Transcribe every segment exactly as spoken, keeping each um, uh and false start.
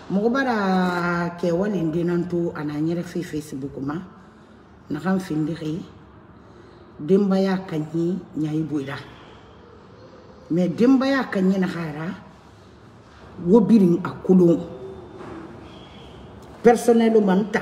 Mogobara ke walinde nanto ananyere fi Facebook ma na kan findiri demba ya kanyi nyai boira me demba ya kanyi na hara wobirin akulo personnel manta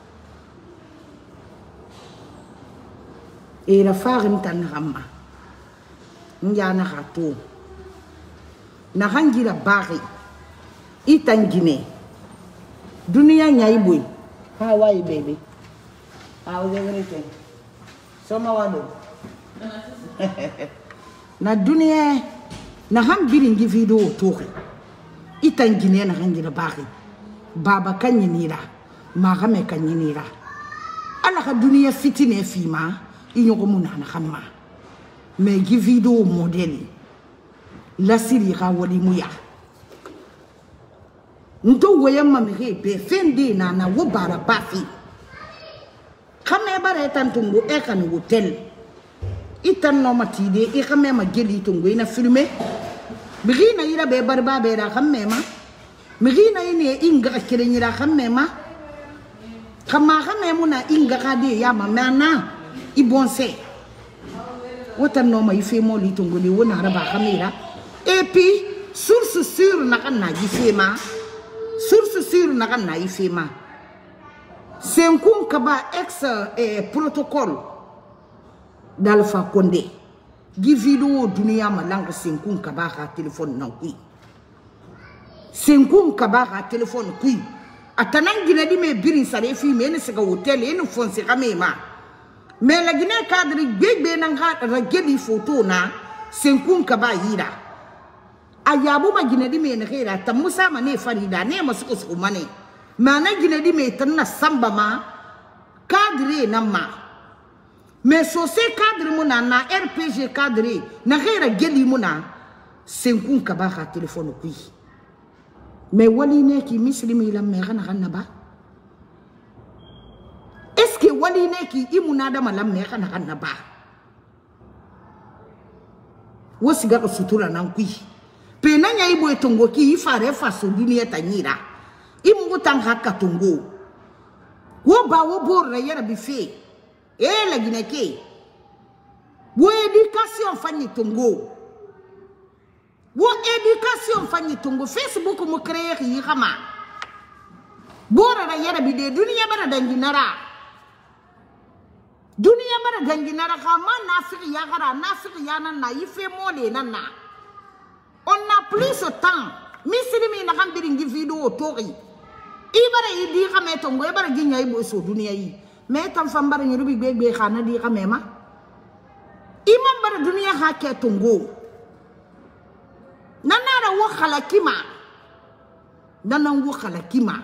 e la farin tan hamma njana hato na hangira bari itangine dunia nyai boy how are you baby how is everything soma wado na dunia na ham biringi video toke itangine na hangira bari baba kanyinira magame kanyinira ala ka dunia fitine fima inyoko munana khamma me gi video modeli la siri ga wali muya nto weyama mege be fendi na na wo bara bafi khame bare tantungu e kan hotel itan no matide e khame ma geli tungu ina filmer bigi na ira be barba be ra khame ma bigi na ine inga kire nyira khame ma khama khame muna inga kade ya ma mana ibonse wotan no ma ife mo li tungu ni wona raba khamira et puis source sur na kan na gifema source sur na kan na ifema senkun kaba ex eh, protocole d'Alpha Condé gi video dunia malanga senkun kaba ka téléphone na kui senkun kaba ka téléphone kui atanan gina di me birin sare fi me ne sega hotel en fonse kamema me la gina cadre bebe na ga rageli photo na senkun kaba yira ayabu ma gina di me ne khira ta musa ma ne farida ne masu su mane ma na gina di me tan na samba ma cadre na ma me so se cadre mu na na R P G cadre na khira geli mu na senkun ka ba ka telephone kui me wali ne ki muslimi la me kana kana ba est-ce que wali ne ki imuna da malam me kana kana ba wosiga ko sutura nan kui pena nya ibo etongo ki ifare faso dunia tanyira imu tanga katongo wo ba wo borra yara bife e la gineke wo education fanyi tongo wo education fanyi tongo Facebook mo créer yi xama borra yara bi de dunia bara danginara dunia bara danginara xama nafiki ya gara nafiki ya nan na ife mole nan na on n'a plus ce temps. Misilimi na kambiringi video tori. Ibara idi kame tongo ibara ginya ibo so dunia yi. Me tam fambara nyirubi gbegbe khana di kame ma. Imam bara dunia hake tongo. Nanara wo khalakima. Nanan wo khalakima.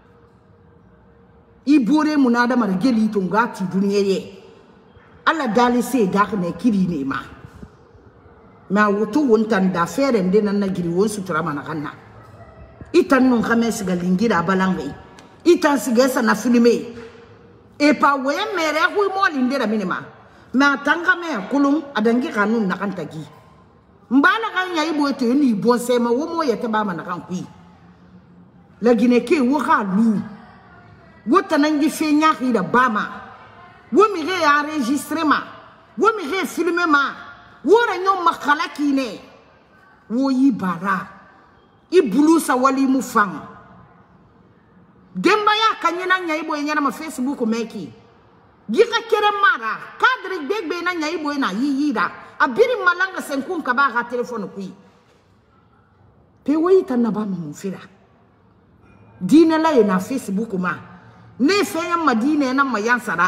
Ibore munada mara geli tonga ti dunia ye. Alla dali se dakne kiri ne ma. Ma woto wontan da fere ndena na giri won sutura mana kanna itan non khames galingira balangai itan sigesa na filme e pa we mere ku mo lindera minima ma tanga me kulum adangi kanun na kantagi mbana kan yayi boto ni bonse ma wo mo yete ba mana kan kui la gine ke wo ga lu wota nangi fe nyaaki da bama wo mi re enregistrement wo mi re filmer ma wora nyom makala kine wo yi bara ibulu sa wali mu fam demba ya kanyina nyai boy nyana ma Facebook meki gika kere mara kadri begbe na nyai boy na yi yida abiri malanga senkun ka ba ha telephone kui pe wo yita na ba mu fira dina la na Facebook ma ne fe ya madina na ma yansara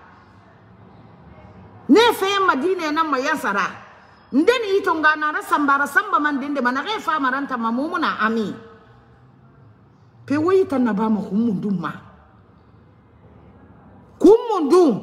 ne fe ya madina na ma yansara ndeni itonga na rasambara samba mandende manake fa maranta mamumuna ami pe wita na ba ma humunduma kumundum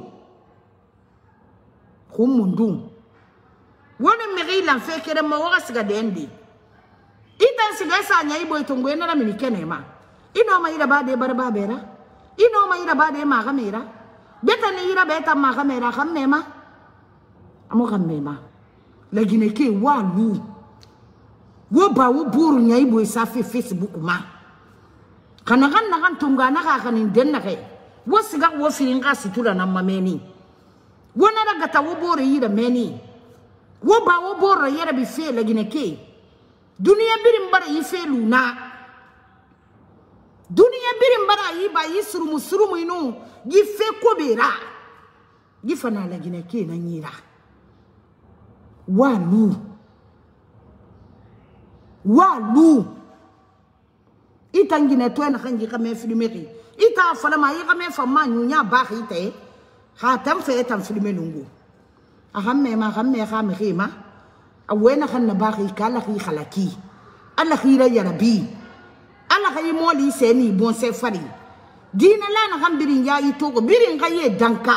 kumundum wona meri la fe kere ma waka siga dendi itan siga sa nya ibo itongo ena na minikene ma ino ma ira ba de barba bera ino ma ira ba de ma kamera beta ni ira beta ma kamera kamema amo kamema la gineke wa lu wo ba wo buru nya ibo isa fe Facebook ma kana kan na kan tunga na ka kanin den na kai wasiga wo firin ga situra na mameni wona daga ta wo bore yi da meni wo ba wo bore yere bi fe la gine ke duniya birin bara yi fe luna duniya birin bara yi ba yi surumu surumu inu gi fe ko bera gi fana la gine ke na nyira wa lu wa lu itangine to na kanji ka me filmeri ita fala ma yi ka me fa ma nyunya ba khite ha tam fe tam filme lungu aham me ma ham me ha me khima awena khan na ba khi kala khi khalaki alla khira ya rabbi alla khay moli seni bon se fari dina la na ham birin ya yi to ko birin ga ye danka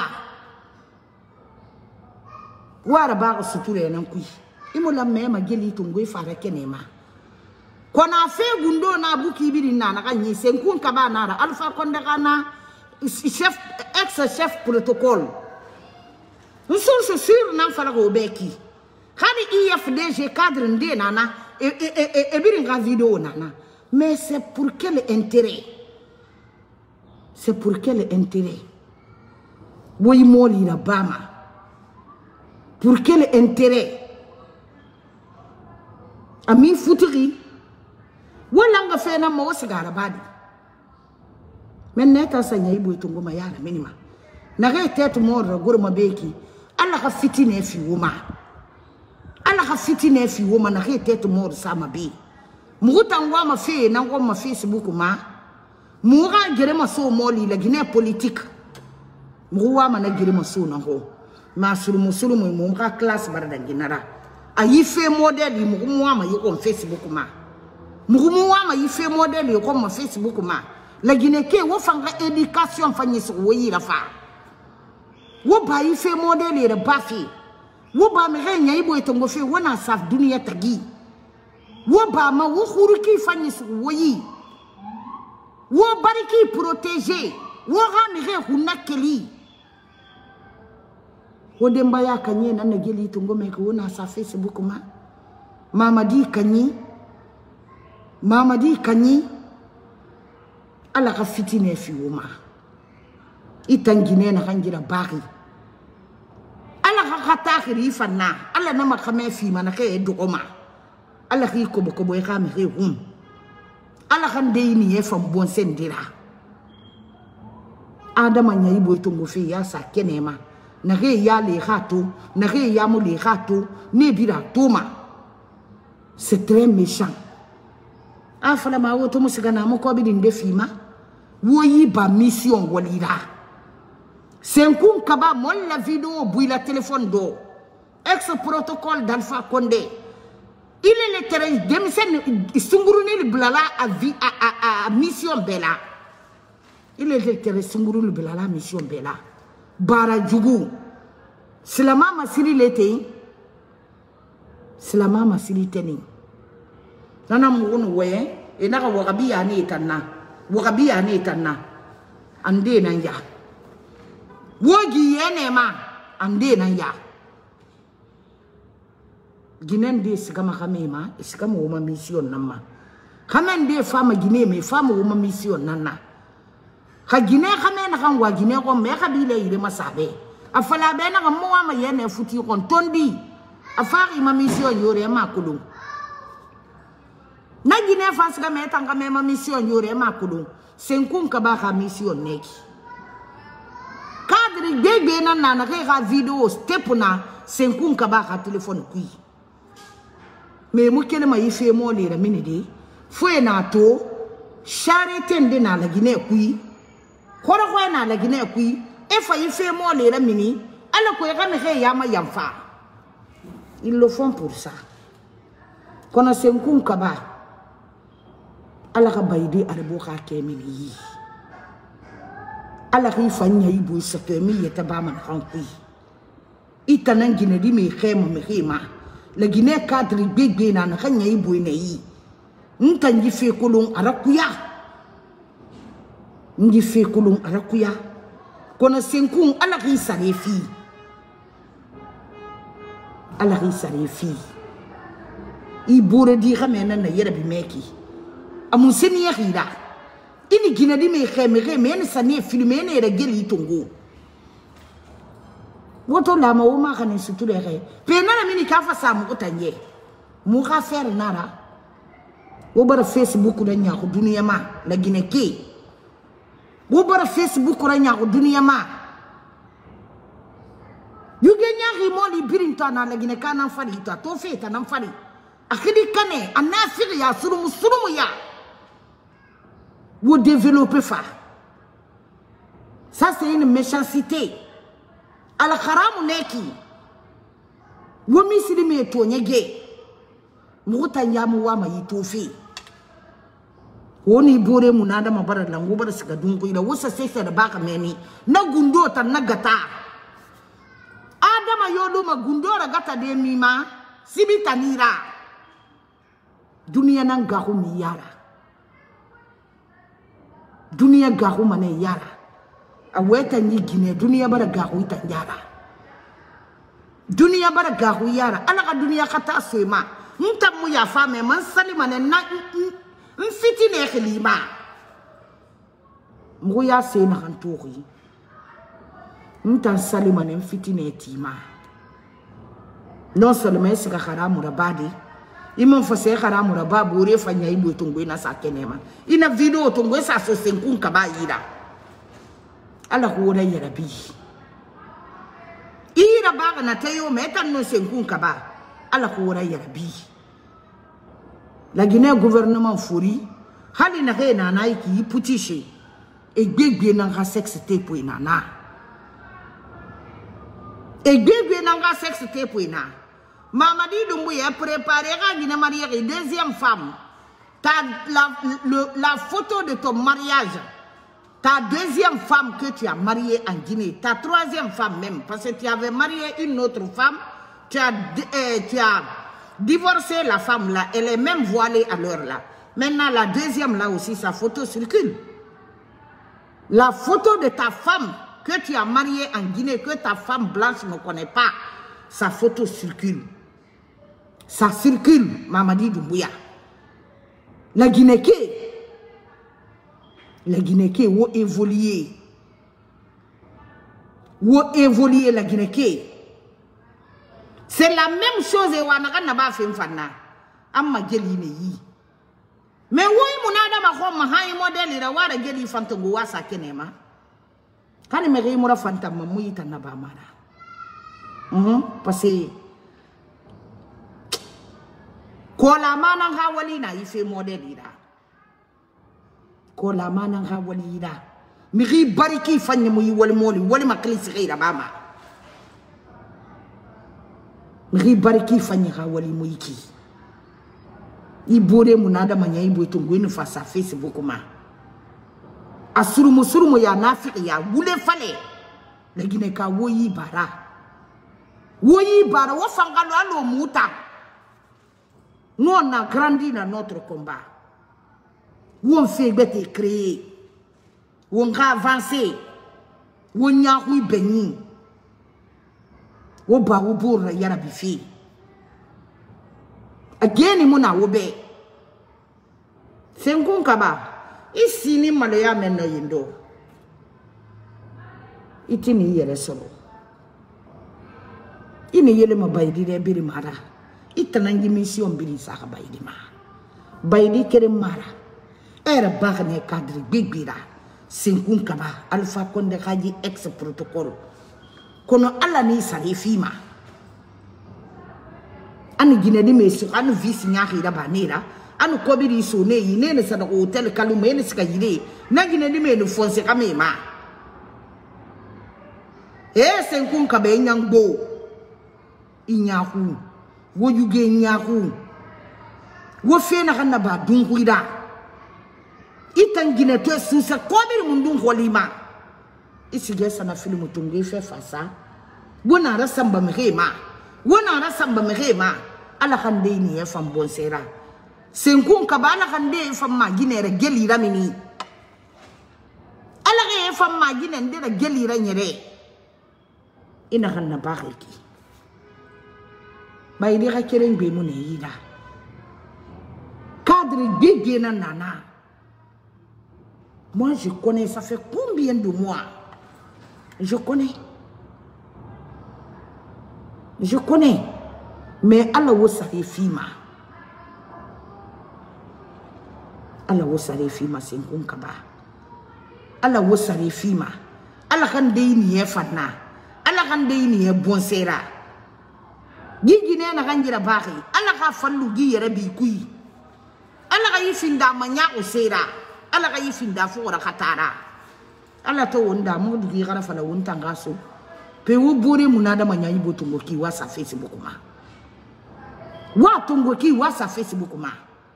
wara ba ko suture nan kui imula me ma geli to ngoi fara kenema kona fe gundo na buki birin na na kanyi senkun kaba na ra alfa konde kana chef ex chef protocole nsul se sur nan fara go beki khani I F D G cadre ndé nana e e e birin ga vidéo nana mais c'est pour quel intérêt c'est pour quel intérêt boy moli na bama pour quel intérêt ami futuri wala nga fe na mo sigara badi men neta sanya ibu itungo mayala minima na ga tetu mo goro mabeki alla ka fitine fi wuma alla ka fitine fi wuma na ga tetu mo sama bi muguta ngwa ma fe na ngwa ma Facebook ma mu ga gere ma so moli la gine politique mu wa ma na gere ma so na ho ma suru musulu mu mu ka class barda ginara ayi fe model mu mu wa ma yi ko Facebook ma mugumu wa ma yi fe model yo ko ma Facebook ma la gine ke wo fanga education fanyi so wo yi rafa wo ba yi fe model re bafi wo ba me renya ibo etongo fe wona saf dunia tagi wo ba ma wo khuruki fanyi so wo yi wo bariki protéger wo ga me re hunakeli wo demba ya kanye na na geli tongo me ko wona sa Facebook ma mamadi kanyi mamadi kanyi ala ka fitine fi woma itangine na kanjira baki ala ka khatakiri fanna ala na makame fi manake dogoma ala ki ko ko boy khami re hum ala kan deyni e fam bon sendira adama nyai boy tongo fi ya sa kenema na re ya le khato na re ya mo le khato ne bira toma c'est très méchant afala ma woto musigana mo ko bidin defima woyi ba mission walira senkun kaba mon la vidéo bui la téléphone do ex protocole d'Alpha Condé il est le terrain demisen sunguruni blala a vi a a, a mission bela il est le terrain sunguruni blala mission bela bara jugu silama masiri lete silama masiri teni nana mugunu we enaka wagabi ya ni tanna wagabi ya ni tanna ande nan ya wogi yene ma ande nan ya ginen de sigama kamema sigama woma mission namma kamen de fama gine me fama woma mission nanna ha gine kamen kan wa gine ko me kabile ile masabe afala be na mo wa ma yene futi kon tondi afari ma mission yore ma kulu na gine fansiga me tanga me ma mission yore ma kulu senkun ka ba ka mission neki kadri gege na na na ka video step na senkun ka ba ka telephone kui me mu kele ma yife mo le ra minide fo na to charité de na la gine kui koro ko na la gine kui e fa yife mo le ra mini ala ko ga me he ya ma yamfa ils le font pour ça kono senkun ka ba ala ka baydi arbo ka kemini ala ki fanya ibu sakemi yeta ba man khankui itanan gine di me khema me khema la gine cadre bigbe na na khanya ibu ne yi ntan ji fe kulun arakuya nji fe kulun arakuya kono senkun ala ki sarefi ala ki sarefi ibure di khamena na yera bi meki amun seniya khira ini gina di me kheme kheme ne sani filme ne re geli tongo woto la ma o ma kana suture re pe na mini ka fa sa mu tanye mu ka faire nara wo bara Facebook da nya ko duniya ma la gine ke wo bara Facebook ra nya ko duniya ma yuge nya ri mo li birinta na la gine kana fari to to fe ta nan fari akidi kane anafiri ya surumu surumu ya vous développez ça. Ça c'est une méchanceté. Al-Kharam neki. Vous misili me to nyege. Muta nyamu wa ma yitofi. Woni bore munada mabara la ngobara siga dunko ila wosa sesa da baka meni. Na gundo ta na gata. Adama yodo ma gundo ra gata de mima. Sibi tanira. Dunia nan gahu mi yara. Dunia gahu mane yara aweta ni gine dunia bara gahu ita yara dunia bara gahu yara ala ka dunia kata sema nta mu ya fame man sali mane na mfiti ne khilima mu ya se na kantori nta sali mane mfiti ne tima non seulement c'est ka haramu rabadi imam fase haramu rababu re fanya ibo tongo ina sa kenema ina video tongo sa so senkun kaba ira ala ko wona yara bi ira baga na tayo metan no senkun kaba ala ko wona yara bi la Guinée gouvernement fori hali na he na na iki putishe e gbegbe na ga sex tape ina na e gbegbe na ga sex tape ina Mamadi Doumbouya préparé à Guinée mariée deuxième femme. Ta la, le, la photo de ton mariage. Ta deuxième femme que tu as mariée en Guinée. Ta troisième femme même. Parce que tu avais marié une autre femme. Tu as, euh, tu as divorcé la femme là. Elle est même voilée à l'heure là. Maintenant la deuxième là aussi sa photo circule. La photo de ta femme que tu as mariée en Guinée. Que ta femme blanche ne connaît pas. Sa photo circule. Ça circule, Mamadi Doumbouya. La Guinée, la Guinée, où évoluer, où évoluer la Guinée. C'est la même chose et on a pas fait un fana. Amma geli yi. Mais oui, mon adam a comme un modèle et la wara geli fantango wasa kenema. Quand il me rémora fantama mouita nabamara. Hum, parce que kola manang hawali na ife model ida kola manang hawali ida miri bariki fanye mu wal moli wal makli sigira bama miri bariki fanye hawali mu iki ibore munada manya ibo tongweni fasa Facebook ma asuru musuru mo ya nafiki ya wule fale lagine ka woyi bara woyi bara wo fangalo alo muta. Nous, on a grandi dans notre combat. Où on fait être créé. Où on a avancé. Où on a eu béni. Où on a eu yarabifi. Again, on a eu. C'est un coup kaba. Ici, ni malaya meno yendo. Iti ni yere solo. Ini yele mabaydi de biri mara. Itanangi mission biri saka baydi ma baydi kere mara era bagne cadre bigbira sinkun kaba alpha konde kaji ex protocole kono ala ni sari fima ani Guinée di mesu anu vice nyaki da banira anu kobiri so ne yine ne sada hotel kalume ne sika yire na Guinée di me no fonse kamema e sinkun kaba nyangbo inyaku wo yuge nyaku wo fena kana ba dunguida itangine to susa kobiri mundun holima isige sana film tunge fe fasa bona rasamba mehema wona rasamba mehema ala khande ni e fam bon sera senkun ka bala khande e fam ma ginere geli ramini ala ge e fam ma ginere ndera geli ra nyere ina khanna bakhiki baydi ka kereng be mun yida cadre bigena nana Moi, je connais, ça fait combien de mois? Je connais. Je connais. Mais Allah wo sare fima. Allah wo sare fima senkun kaba. Allah wo sare fima. Allah kan dey ni e fatna. Allah kan dey ni e bon sera. Gigi ne na kan jira baxi. Allah ka fallu gi yere bi kuyi. Allah ka yifinda manya o sera. Allah ka yifinda fo ora khatara. Allah to wonda mo dugi gara fala wonta ngaso. Pe wo bore munada manya yibo tungo ki wasa Facebook ma. Wa tungo ki wasa Facebook ma.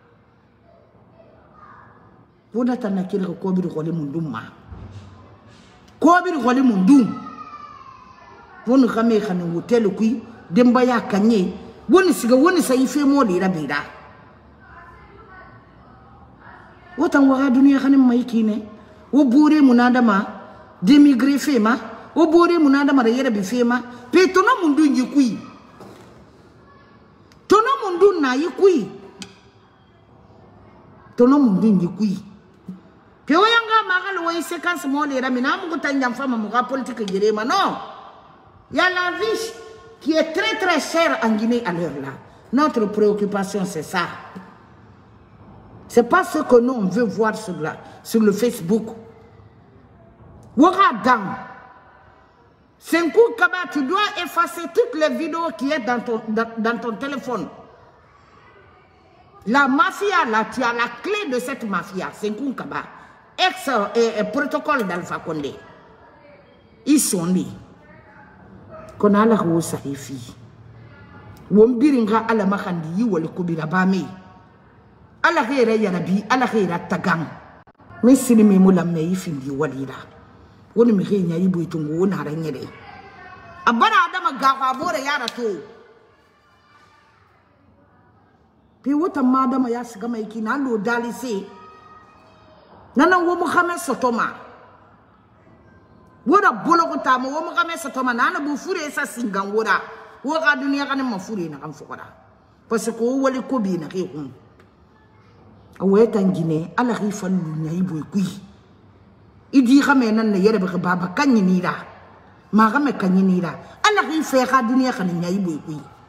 Wona tanakira ko bi ko le mundum ma. Ko bi ko le mundum. Wonu xame xane hotel kuy demba ya kanye. Woni siga woni sa yife mo le rabira. Wotan waga duniya xane may kine. Wo bore munada ma démigré fema. Wo bore munada ma yere bi fema. Pe tono mundu yikuy. Tono mundu na yikuy. Tono mundu yikuy. Pe oyanga magal wo séquence mo le ramina mu tanja fama mu ga politique jerema non. Il y a la vie qui est très très chère en Guinée à l'heure là. Notre préoccupation c'est ça. C'est pas ce que nous on veut voir sur, la, sur le Facebook. Ouagadam. Senkou Kaba, tu dois effacer toutes les vidéos qui sont dans ton, dans, dans ton téléphone. La mafia, là, tu as la clé de cette mafia. Senkou Kaba. Ex et, et protocole d'Alpha Condé. Ils sont nés. Qu'on a la rose à les filles. Wombiringa ala makandi wale kubira bame. Ala hera yarabi, ala hera tagang. Mais si les mémoula me yifindi walira. Woni me henya yibu itungu wona rengere. Abara adama gawa bore yara to. Pi wota madama ya sigama ikina lo dali se. Nana wo Muhammad Sotoma. Woda boloko tamo wo Muhammad Sotoma nana bu fure sa singan woda. Wo ga duniya kan ma fure na kan fokora. Parce que wo wali ko bi na ke hun. Aweta ngine ala ri fallu nyai boy kui. Idi xamé nan na yere ba baba kanyi ni la. Ma xamé kanyi ni la. Ala ri fe xa duniya kan nyai boy kui.